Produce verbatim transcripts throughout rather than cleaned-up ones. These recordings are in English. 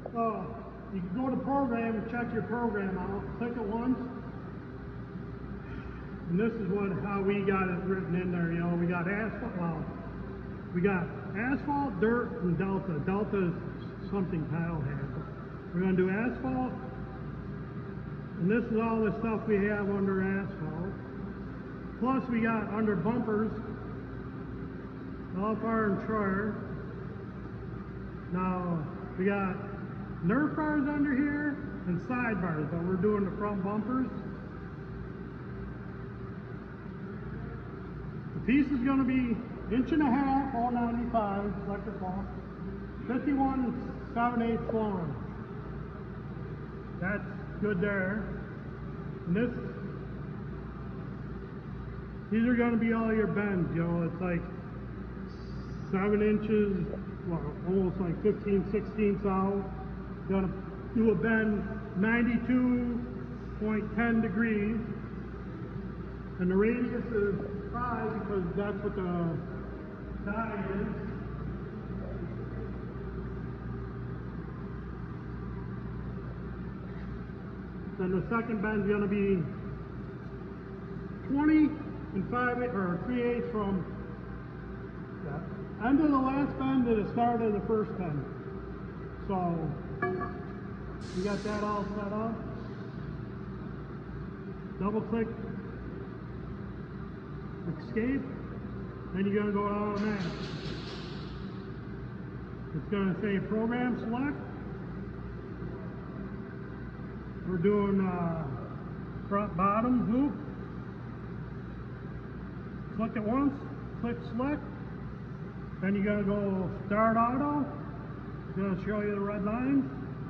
So you can go to program and check your program out. Click it once. And this is what how we got it written in there. You know, we got asphalt. Well, we got asphalt, dirt, and delta. Delta is something Kyle had. We're going to do asphalt. And this is all the stuff we have under asphalt. Plus we got under bumpers, all far and Troyer. Now we got Nerf bars under here and side bars, but we're doing the front bumpers. The piece is going to be inch and a half, all ninety-five, electrical, fifty-one seven eighths long. That's good there. And this, these are going to be all your bends, you know, it's like seven inches, well, almost like fifteen sixteenths out. Going to do a bend ninety-two point one zero degrees. And the radius is five because that's what the die is. Then the second bend is going to be twenty and five or three eighths from the end of the last bend to the start of the first bend. So you got that all set up. Double click escape, then you're going to go to automatic. It's going to say program select. We're doing uh, front bottom loop. Click it once, click select. Then you're going to go start auto. It's going to show you the red lines.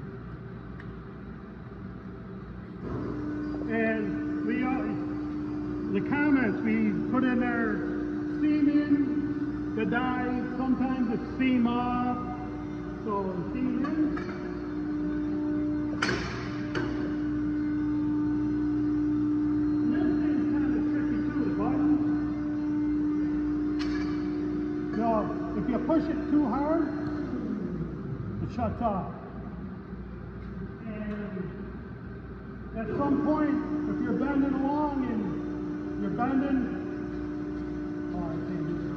And we uh, the comments we put in there, seam in the die, sometimes it's seam off. So seam in. If you push it too hard, it shuts off. And at some point, if you're bending along and you're bending, oh, I can't do that.